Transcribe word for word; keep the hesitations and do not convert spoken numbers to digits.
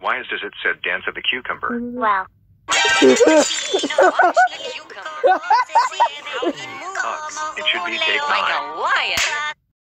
Why is does it said Dance of the Cucumber? Well. Hugs. It should be Take Like Nine. a lion.